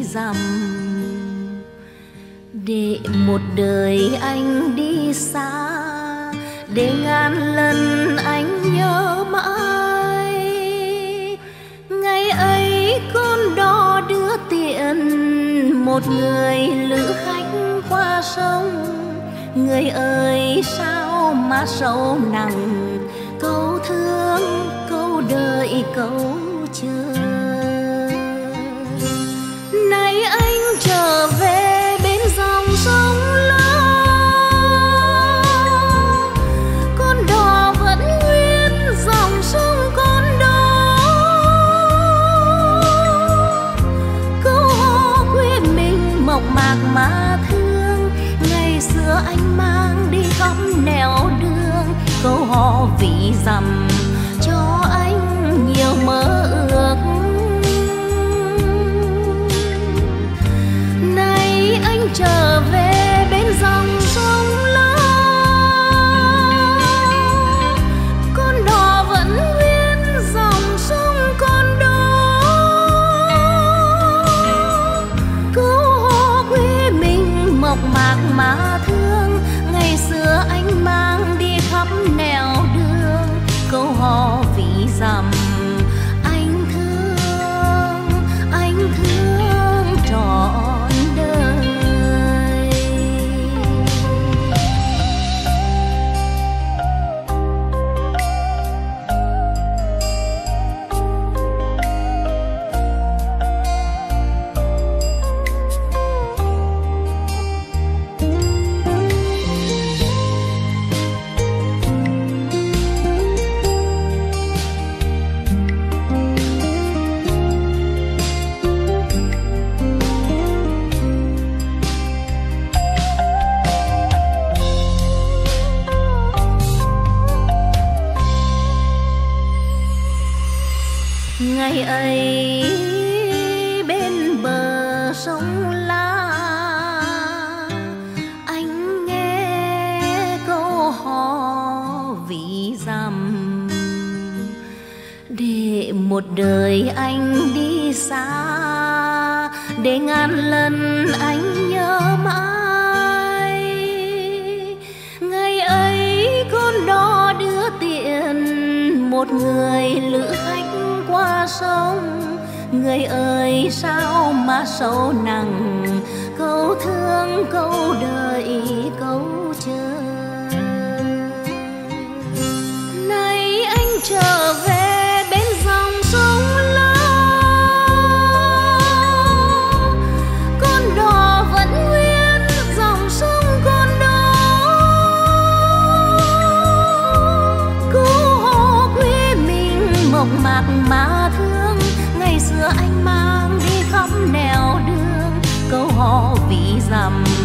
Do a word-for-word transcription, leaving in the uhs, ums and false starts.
dặm. Để một đời anh đi xa, để ngàn lần anh nhớ mãi. Ngày ấy con đò đưa tiễn một người lữ khách qua sông. Người ơi sao mà sâu nặng, câu thương câu đợi câu chờ. Nay anh trở về bên dòng sông lớn, con đò vẫn nguyên dòng sông con đó. Câu hò quê mình mộc mạc mà thương, ngày xưa anh mang đi khắp nẻo đường. Câu hò vì dặm cho anh nhiều mơ ước. Nay anh trở về bên dòng sông lớn, con đò vẫn nguyên dòng sông con đó. Câu hò quê mình mộc mạc mà thương, ngày xưa anh mang đi khắp nẻo đường. Câu hò vì dặm anh thương, anh thương trọn đời. Ngày ấy bên bờ sông La, anh nghe câu hò vì dặm. Để một đời anh đi xa, để ngàn lần anh nhớ mãi. Ngày ấy con đò đưa tiễn một người lữ khách qua sông. Người ơi sao mà sâu nặng, câu thương câu đợi câu chờ. Nay anh trở về bên dòng sông lớn, con đò vẫn nguyên dòng sông con đó. Câu hò quê mình mộc mạc mà thương, ngày xưa anh mang đi khắp nẻo đường. Câu hò vì dặm